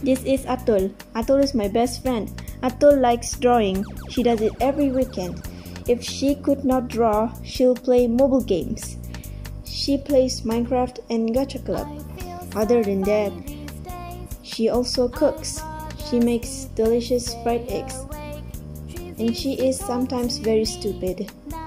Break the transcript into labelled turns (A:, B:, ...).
A: This is Atul. Atul is my best friend. Atul likes drawing. She does it every weekend. If she could not draw, she'll play mobile games. She plays Minecraft and Gacha Club. Other than that, she also cooks. She makes delicious fried eggs. And she is sometimes very stupid.